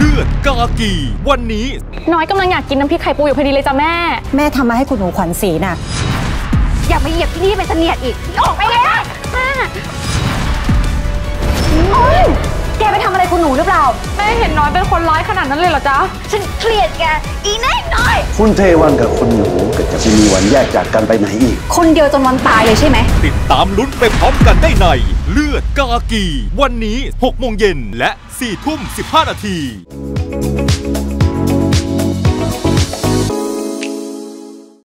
ลือดกากีวันนี้น้อยกำลังอยากกินน้ำพริกไข่ปูอยู่พอดีเลยจ้ะแม่ทำมาให้คุณหนูขวัญศรีน่ะอย่ามาเหยียบที่นี่เป็นเสนียดอีกออกไปเลยแม่แกไปทำอะไรคุณหนูหรือเปล่าแม่เห็นน้อยเป็นคนร้ายขนาดนั้นเลยเหรอจ๊ะฉันเกลียดแกอีแน่น้อยคุณเทวันกับคุณหนูก็จะไม่มีวันแยกจากกันไปไหนอีกคนเดียวจนวันตายเลยใช่ไหมติดตามลุ้นไปพร้อมกันได้ในเลือดกากีวันนี้ 6 โมงเย็นและ 4 ทุ่ม 15 นาที